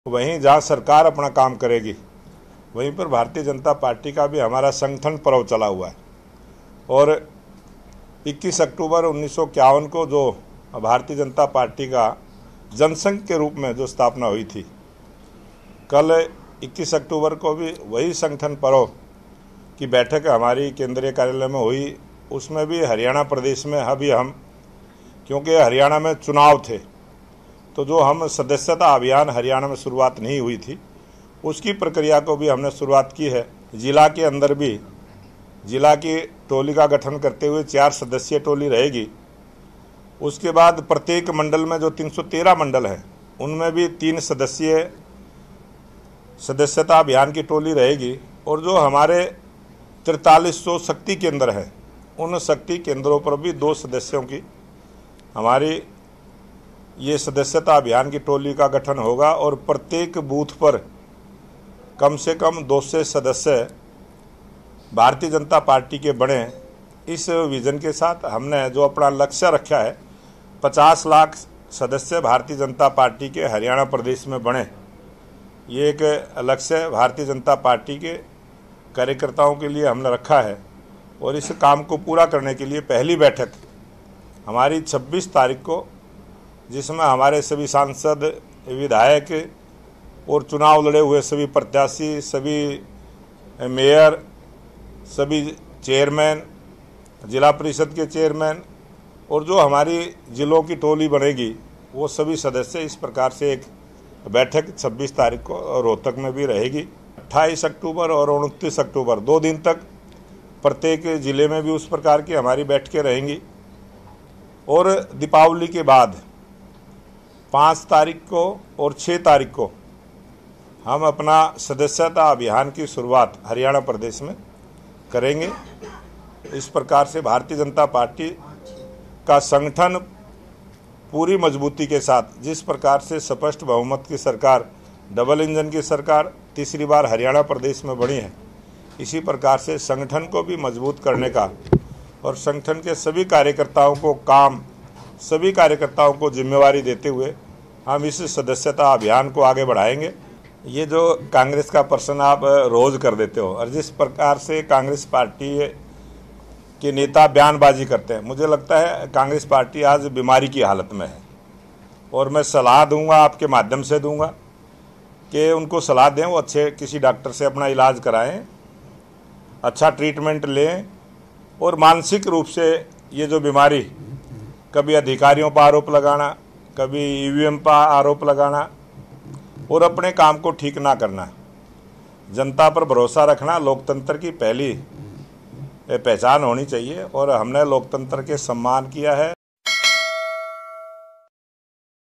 वहीं जहां सरकार अपना काम करेगी वहीं पर भारतीय जनता पार्टी का भी हमारा संगठन पर्व चला हुआ है। और 21 अक्टूबर 1951 को जो भारतीय जनता पार्टी का जनसंघ के रूप में जो स्थापना हुई थी, कल 21 अक्टूबर को भी वही संगठन पर्व की बैठक हमारी केंद्रीय कार्यालय में हुई। उसमें भी हरियाणा प्रदेश में अभी हम, क्योंकि हरियाणा में चुनाव थे, तो जो हम सदस्यता अभियान हरियाणा में शुरुआत नहीं हुई थी, उसकी प्रक्रिया को भी हमने शुरुआत की है। जिला के अंदर भी जिला की टोली का गठन करते हुए 4 सदस्यीय टोली रहेगी। उसके बाद प्रत्येक मंडल में जो 313 मंडल हैं, उनमें भी 3 सदस्यीय सदस्यता अभियान की टोली रहेगी। और जो हमारे 4300 शक्ति केंद्र हैं, उन शक्ति केंद्रों पर भी 2 सदस्यों की हमारी ये सदस्यता अभियान की टोली का गठन होगा। और प्रत्येक बूथ पर कम से कम 200 सदस्य भारतीय जनता पार्टी के बने। इस विजन के साथ हमने जो अपना लक्ष्य रखा है, 50 लाख सदस्य भारतीय जनता पार्टी के हरियाणा प्रदेश में बने, ये एक लक्ष्य भारतीय जनता पार्टी के कार्यकर्ताओं के लिए हमने रखा है। और इस काम को पूरा करने के लिए पहली बैठक हमारी 26 तारीख को, जिसमें हमारे सभी सांसद, विधायक और चुनाव लड़े हुए सभी प्रत्याशी, सभी मेयर, सभी चेयरमैन, जिला परिषद के चेयरमैन और जो हमारी जिलों की टोली बनेगी, वो सभी सदस्य इस प्रकार से एक बैठक 26 तारीख को रोहतक में भी रहेगी। 28 अक्टूबर और 29 अक्टूबर 2 दिन तक प्रत्येक जिले में भी उस प्रकार की हमारी बैठकें रहेंगी। और दीपावली के बाद 5 तारीख को और 6 तारीख को हम अपना सदस्यता अभियान की शुरुआत हरियाणा प्रदेश में करेंगे। इस प्रकार से भारतीय जनता पार्टी का संगठन पूरी मजबूती के साथ, जिस प्रकार से स्पष्ट बहुमत की सरकार, डबल इंजन की सरकार तीसरी बार हरियाणा प्रदेश में बनी है, इसी प्रकार से संगठन को भी मजबूत करने का और संगठन के सभी कार्यकर्ताओं को सभी कार्यकर्ताओं को जिम्मेवारी देते हुए हम इस सदस्यता अभियान को आगे बढ़ाएंगे। ये जो कांग्रेस का प्रश्न आप रोज कर देते हो और जिस प्रकार से कांग्रेस पार्टी के नेता बयानबाजी करते हैं, मुझे लगता है कांग्रेस पार्टी आज बीमारी की हालत में है। और मैं सलाह दूंगा, आपके माध्यम से दूंगा कि उनको सलाह दें, वो अच्छे किसी डॉक्टर से अपना इलाज कराएं, अच्छा ट्रीटमेंट लें। और मानसिक रूप से ये जो बीमारी, कभी अधिकारियों पर आरोप लगाना, कभी ईवीएम पर आरोप लगाना और अपने काम को ठीक ना करना, जनता पर भरोसा रखना लोकतंत्र की पहली पहचान होनी चाहिए। और हमने लोकतंत्र के सम्मान किया है।